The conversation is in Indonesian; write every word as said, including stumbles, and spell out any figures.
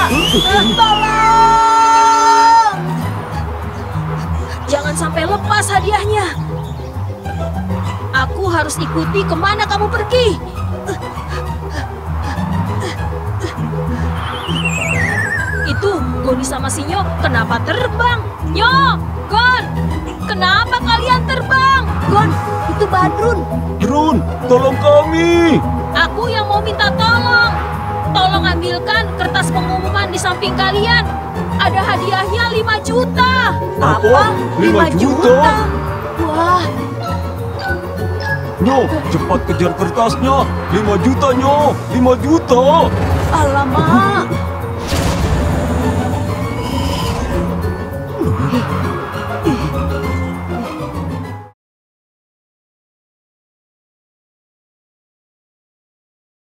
Tolong! Jangan sampai lepas hadiahnya. Aku harus ikuti kemana kamu pergi. Itu Goni sama Sinyo kenapa terbang? Nyo, Gon, kenapa kalian terbang? Gon, itu Badrun. Drun, tolong kami. Aku yang mau minta tolong. Tolong ambilkan kertas pengumuman di samping kalian. Ada hadiahnya lima juta. Apa? Lima juta? Wah, Nyo, cepat kejar kertasnya. Lima juta, Nyo. Lima juta. Alamak.